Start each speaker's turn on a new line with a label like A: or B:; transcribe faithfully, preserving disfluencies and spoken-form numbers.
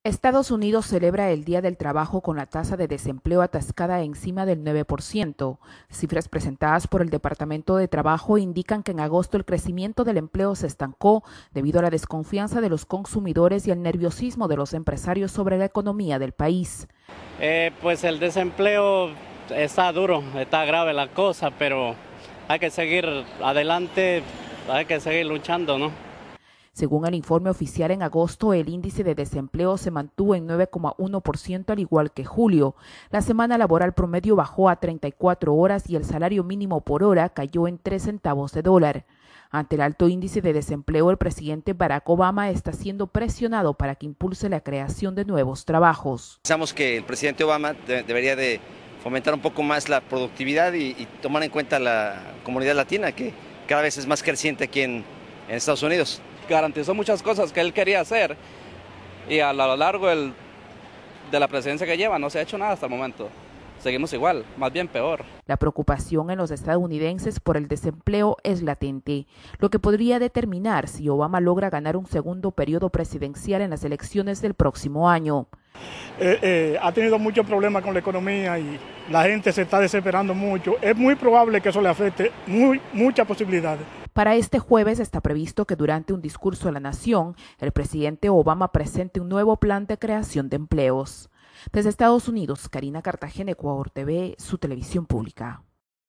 A: Estados Unidos celebra el Día del Trabajo con la tasa de desempleo atascada encima del nueve por ciento. Cifras presentadas por el Departamento de Trabajo indican que en agosto el crecimiento del empleo se estancó debido a la desconfianza de los consumidores y el nerviosismo de los empresarios sobre la economía del país.
B: Eh, pues el desempleo está duro, está grave la cosa, pero hay que seguir adelante, hay que seguir luchando, ¿no?
A: Según el informe oficial, en agosto el índice de desempleo se mantuvo en nueve coma uno por ciento al igual que julio. La semana laboral promedio bajó a treinta y cuatro horas y el salario mínimo por hora cayó en tres centavos de dólar. Ante el alto índice de desempleo, el presidente Barack Obama está siendo presionado para que impulse la creación de nuevos trabajos.
C: Pensamos que el presidente Obama de, debería de fomentar un poco más la productividad y, y tomar en cuenta la comunidad latina, que cada vez es más creciente aquí en, en Estados Unidos.
D: Garantizó muchas cosas que él quería hacer y a lo largo del, de la presidencia que lleva no se ha hecho nada hasta el momento. Seguimos igual, más bien peor.
A: La preocupación en los estadounidenses por el desempleo es latente, lo que podría determinar si Obama logra ganar un segundo periodo presidencial en las elecciones del próximo año.
E: Eh, eh, ha tenido muchos problemas con la economía y la gente se está desesperando mucho. Es muy probable que eso le afecte, muy, muchas posibilidades.
A: Para este jueves está previsto que durante un discurso a la nación, el presidente Obama presente un nuevo plan de creación de empleos. Desde Estados Unidos, Karina Cartagena, Ecuador T V, su televisión pública.